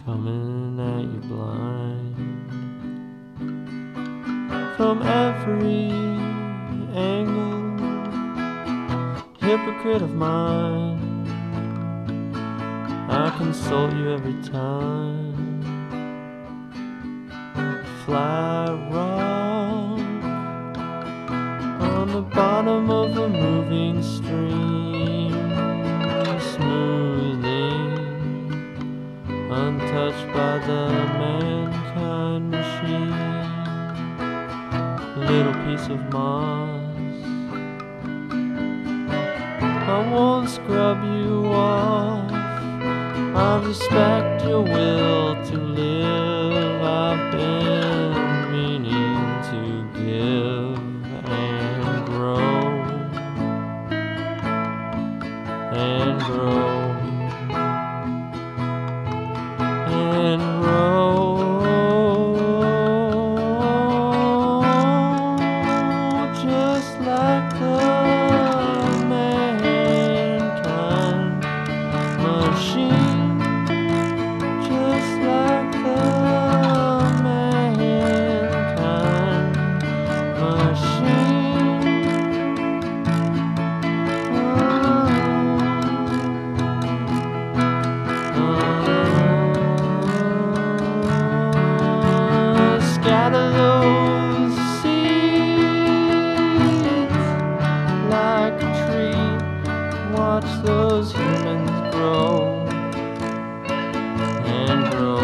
coming at you blind from every angle. Hypocrite of mine, I consult you every time. Flat rock on the bottom of a moving stream, smoothing, untouched by the mankind machine. Little piece of moss, I won't scrub you off. I respect your will to live. I've been meaning to give and grow and grow and grow, just like the mankind machine, just like the mankind machine. Scatter those seeds like a tree. Watch those humans grow and grow.